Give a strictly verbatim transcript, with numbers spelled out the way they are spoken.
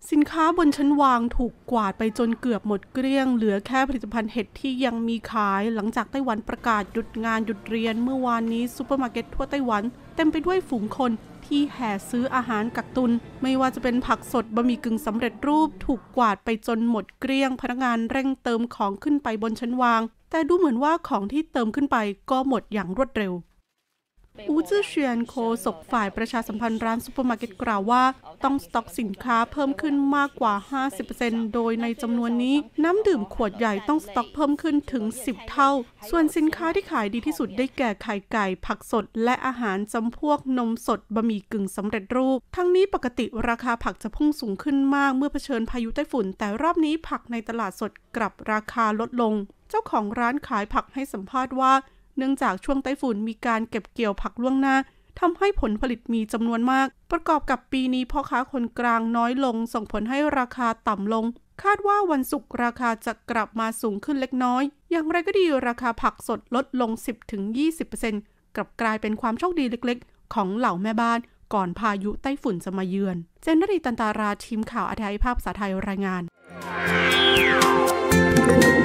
สินค้าบนชั้นวางถูกกวาดไปจนเกือบหมดเกลี้ยงเหลือแค่ผลิตภัณฑ์เห็ดที่ยังมีขายหลังจากไต้หวันประกาศหยุดงานหยุดเรียนเมื่อวานนี้ซูเปอร์มาร์เก็ตทั่วไต้หวันเต็มไปด้วยฝูงคนที่แห่ซื้ออาหารกักตุนไม่ว่าจะเป็นผักสดบะหมี่กึ่งสำเร็จรูปถูกกวาดไปจนหมดเกลี้ยงพนักงานเร่งเติมของขึ้นไปบนชั้นวางแต่ดูเหมือนว่าของที่เติมขึ้นไปก็หมดอย่างรวดเร็วอูจื้อเฉียนโฆษกฝ่ายประชาสัมพันธ์ร้านซูเปอร์มาร์เก็ตกล่าวว่าต้องสต็อกสินค้าเพิ่มขึ้นมากกว่า ห้าสิบเปอร์เซ็นต์ โดยในจำนวนนี้น้ำดื่มขวดใหญ่ต้องสต็อกเพิ่มขึ้นถึงสิบเท่าส่วนสินค้าที่ขายดีที่สุดได้แก่ไข่ไก่ผักสดและอาหารจำพวกนมสดบะหมี่กึ่งสำเร็จรูปทั้งนี้ปกติราคาผักจะพุ่งสูงขึ้นมากเมื่อเผชิญพายุไต้ฝุ่นแต่รอบนี้ผักในตลาดสดกลับราคาลดลงเจ้าของร้านขายผักให้สัมภาษณ์ว่าเนื่องจากช่วงไต้ฝุ่นมีการเก็บเกี่ยวผักล่วงหน้าทำให้ผลผลิตมีจำนวนมากประกอบกับปีนี้พ่อค้าคนกลางน้อยลงส่งผลให้ราคาต่ำลงคาดว่าวันศุกร์ราคาจะกลับมาสูงขึ้นเล็กน้อยอย่างไรก็ดีราคาผักสดลดลง สิบถึงยี่สิบเปอร์เซ็นต์ กลับกลายเป็นความโชคดีเล็กๆของเหล่าแม่บ้านก่อนพายุไต้ฝุ่นจะมาเยือนเจนนรีตันตาราทีมข่าวอาทิตย์ภาพภาษาไทยรายงาน